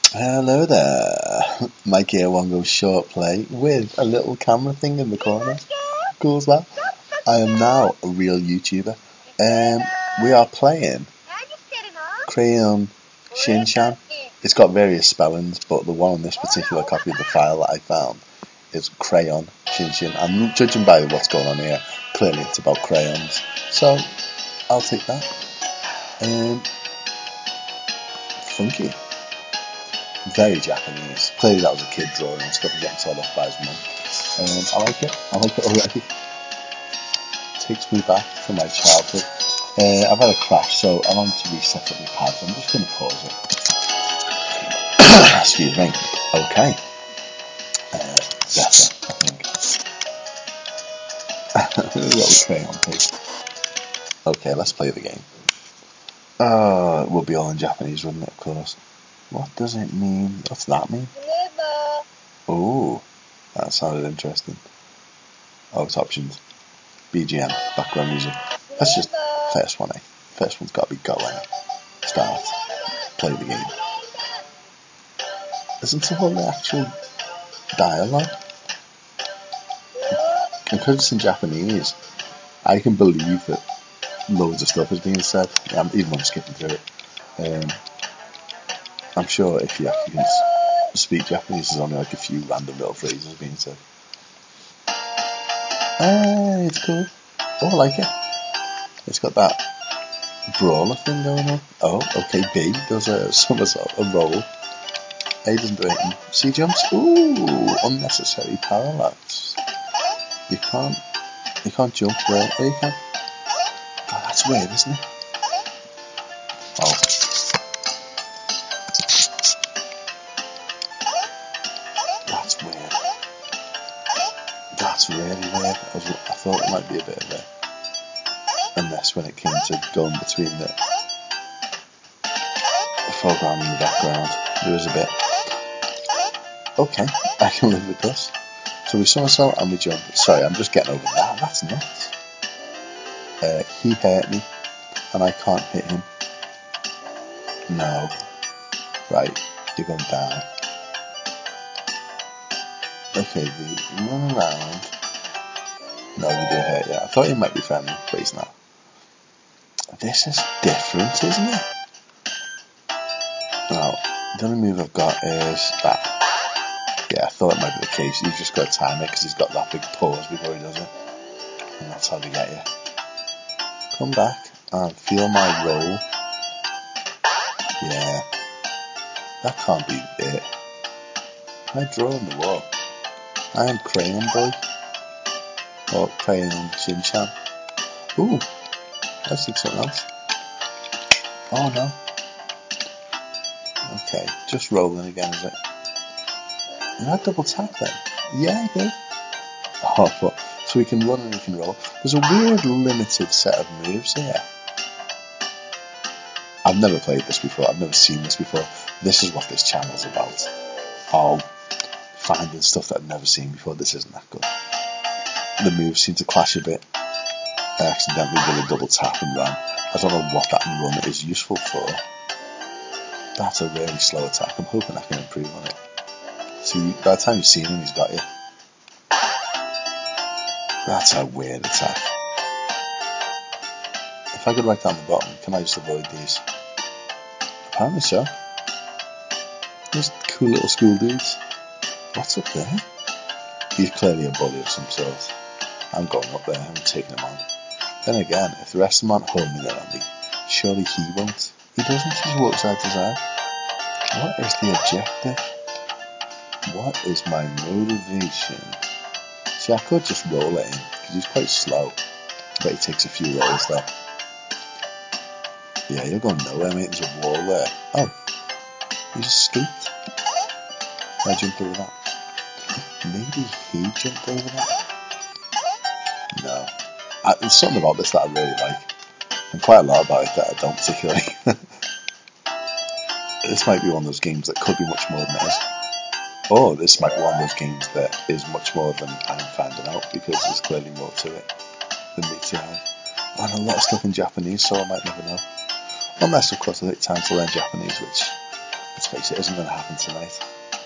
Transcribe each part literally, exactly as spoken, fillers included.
Hello there, Mike here, one goes short play with a little camera thing in the corner. Cool as that. I am now a real YouTuber. Um, we are playing Crayon Shinshan. It's got various spellings, but the one on this particular copy of the file that I found is Crayon Shinshan. I'm judging by what's going on here. Clearly it's about crayons, so I'll take that. Um, funky. Very Japanese. Clearly that was a kid drawing and stuff and getting told off by his mum. Um, I like it. I like it already. Takes me back to my childhood. Uh, I've had a crash, so I want to reset up my pad. So I'm just going to pause it. Excuse me. Okay. Uh, better, I think. A little crayon pig. Okay, let's play the game. Uh, it would be all in Japanese, wouldn't it, of course? What does it mean? What's that mean? Oh, that sounded interesting. Oh, it's options. B G M, background music. That's just first one, eh? First one's got to be go, eh? Start. Play the game. Isn't the whole actual dialogue? And because it's in Japanese, I can believe that loads of stuff is being said. Um, even when I'm skipping through it. Um, I'm sure if you actually can speak Japanese, there's only like a few random little phrases being said. Ah, it's cool. Oh, I like it. It's got that brawler thing going on. Oh, okay, B does a somersault, a roll. A doesn't do anything. C jumps. Ooh, unnecessary parallax. You can't, you can't jump where, where you can. Oh, that's weird, isn't it? Oh. That's weird. That's really weird. I, was, I thought it might be a bit of a, a mess when it came to going between the, the foreground and the background. There was a bit. Okay, I can live with this. So we somersault and we jump. Sorry, I'm just getting over that. That's nuts. Uh, he hurt me, and I can't hit him. No. Right, you're going down. Okay, the run around. No, you didn't hurt yet. I thought he might be friendly, but he's not. This is different, isn't it? Now, the only move I've got is that. Yeah, I thought it might be the case. You've just got to time it because he's got that big pause before he does it. And that's how they get you. Come back and feel my roll. Yeah. That can't be it. I draw on the wall. I am Crayon Boy. Or Crayon Shinshan. Ooh. Let's do something else. Oh no. Okay, just rolling again, is it? Did I double tap then? Yeah, I did. Oh, but, so we can run and we can roll. There's a weird limited set of moves here. I've never played this before. I've never seen this before. This is what this channel's about. Oh, finding stuff that I've never seen before. This isn't that good. The moves seem to clash a bit. I accidentally did a double tap and ran. I don't know what that run is useful for. That's a really slow attack. I'm hoping I can improve on it. See, by the time you've seen him, he's got you. That's a weird attack. If I could write down the bottom, can I just avoid these? Apparently so. These cool little school dudes. What's up there? He's clearly a bully of some sort. I'm going up there, I'm taking him on. Then again, if the rest of them aren't homing in on me, surely he won't. He doesn't, he just walks out his eye. What is the objective? What is my motivation? See, I could just roll at him, because he's quite slow. But he takes a few rolls there. Yeah, you're going nowhere, mate. There's a wall there. Oh, he just scooped. I jump over that. Maybe he jumped over that? No. I, there's something about this that I really like. And quite a lot about it that I don't particularly. This might be one of those games that could be much more than it is. Or this might be one of those games that is much more than I'm finding out, because there's clearly more to it than meets the eye. I know a lot of stuff in Japanese, so I might never know. Unless, of course, I take time to learn Japanese, which I let's face it, isn't going to happen tonight.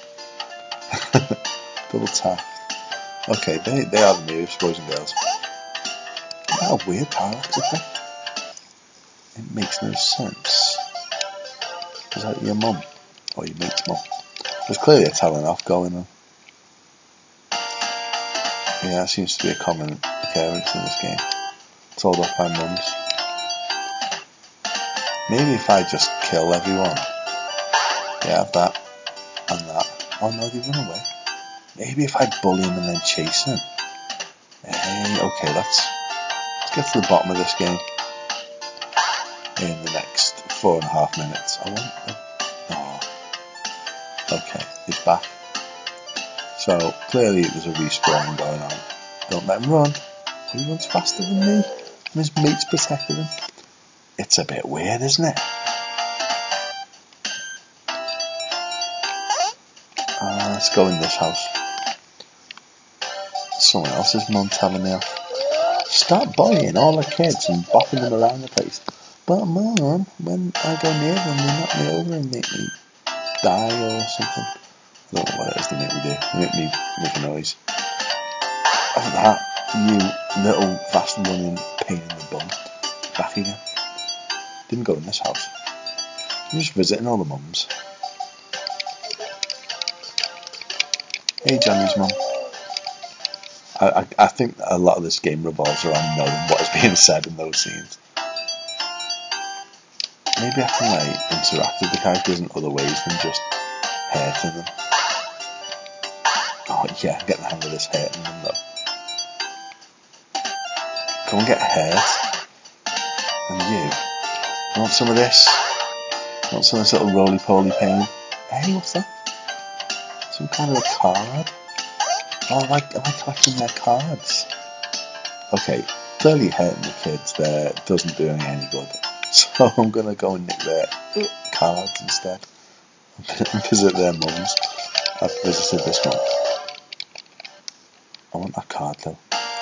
Double tap. Okay, they, they are the moves, boys and girls. Isn't that a weird parallax effect? It makes no sense. Is that your mum? Or your mate's mum? There's clearly a telling off going on. Yeah, that seems to be a common occurrence in this game. Told off by mums. Maybe if I just kill everyone. Yeah, have that. And that. Oh no, they run away. Maybe if I bully him and then chase him. Hey, okay, let's, let's get to the bottom of this game. In the next four and a half minutes. I want. Oh. Okay, he's back. So clearly there's a respawn going on. Don't let him run. Oh, he runs faster than me. And his mate's protecting him. It's a bit weird, isn't it? Uh, let's go in this house. Someone else's mum telling me off. Stop bullying all the kids and bopping them around the place. But mum, when I go near them, they knock me over and make me die or something. I don't know what it is they make me do. They make me make a noise. After that, you little fast running pain in the bum. Back again. Didn't go in this house. I'm just visiting all the mums. Hey, Johnny's mum. I, I, I think a lot of this game revolves around knowing what is being said in those scenes. Maybe I can like interact with the characters in other ways than just hurting them. Oh yeah, I'm getting the hang of this hurting them though. Come and get hurt. And you, you want some of this? You want some of this little roly-poly pain? Hey, what's that? Some kind of a card? Oh, I like, I like collecting their cards. Okay, clearly hurting the kids there doesn't do me any good. So I'm going to go and nick their cards instead. And visit their mums. I've visited this one. I want that card though.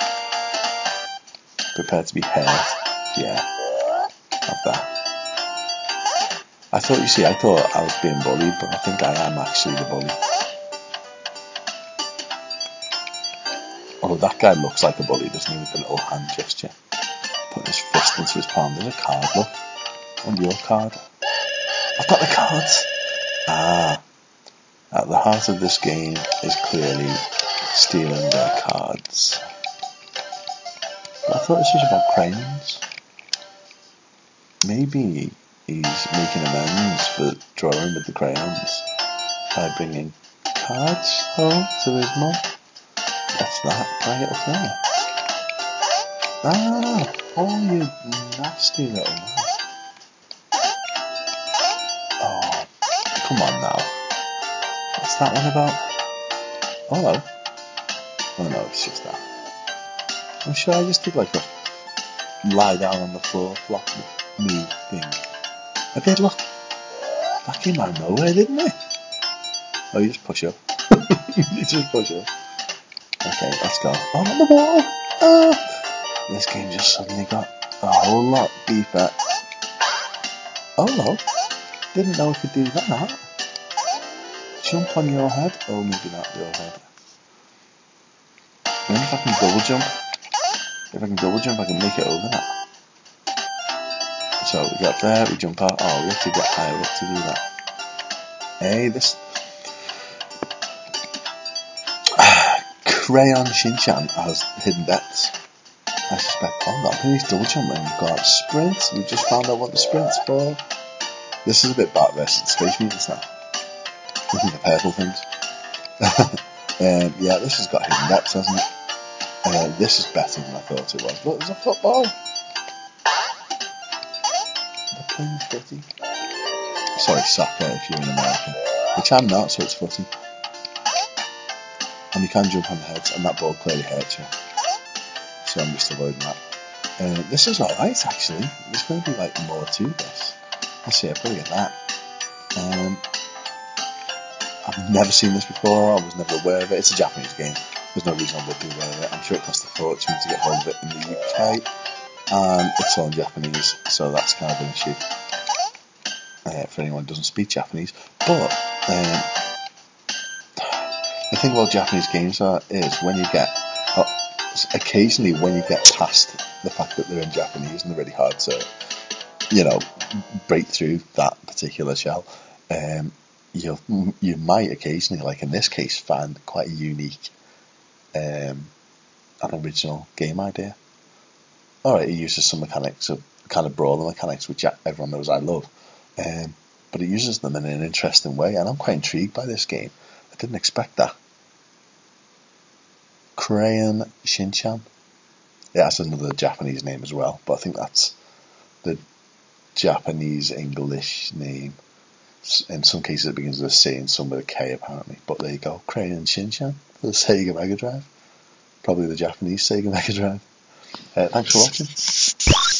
Prepared to be hurt. Yeah. Have that. I thought, you see, I thought I was being bullied, but I think I am actually the bully. Oh, that guy looks like a bully, doesn't he, with the little hand gesture. Putting his fist into his palm. There's a card, look. And your card. I've got the cards. Ah. At the heart of this game is clearly stealing their cards. But I thought this was about crayons. Maybe he's making amends for drawing with the crayons by bringing cards home to his mum. What's that? Can I get up there? Ah, oh, you nasty little man. Oh, come on now. What's that one about? Oh, hello. Oh no, it's just that. I'm sure I just did like a lie down on the floor, flop me thing. I did, look. That came out of nowhere, didn't it? Oh, you just push up. You just push up. Okay, let's go. Oh, on the wall! Oh! This game just suddenly got a whole lot deeper. Oh, hello. Didn't know we could do that. Jump on your head. Oh, maybe not your head. I wonder if I can double jump. If I can double jump, I can make it over that. So we get there, we jump out. Oh, we have to get higher up to do that. Hey, this Crayon Shinshan has hidden depths. I suspect. Oh, not who's double jumping. We've got sprint. We just found out what the sprint's for. This is a bit Bat versus the Space Mutants now. Look at the purple things. um, yeah, this has got hidden depths, hasn't it? Uh, this is better than I thought it was. Look, there's a football. They're playing footy. Sorry, soccer if you're in America. Which I'm not, so it's footy. And you can jump on the heads, and that ball clearly hurts you. So I'm just avoiding that. Uh, this is alright actually. There's going to be like more to this. Let's see, I've got to get that. Um, I've never seen this before, I was never aware of it. It's a Japanese game. There's no reason I would be aware of it. I'm sure it costs a fortune to get hold of it in the U K. And it's all in Japanese, so that's kind of an issue. uh, for anyone who doesn't speak Japanese. But um, the thing about Japanese games are, is when you get, uh, occasionally when you get past the fact that they're in Japanese and they're really hard to, you know, break through that particular shell, um, you you might occasionally, like in this case, find quite a unique, um, an original game idea. Alright, it uses some mechanics of kind of brawler mechanics, which everyone knows I love, um, but it uses them in an interesting way, and I'm quite intrigued by this game. I didn't expect that. Crayon Shinshan. It has another Japanese name as well, but I think that's the Japanese English name. In some cases it begins with a C and some with a K apparently, but there you go. Crayon Shinshan for the Sega Mega Drive. Probably the Japanese Sega Mega Drive. Uh, thanks for watching.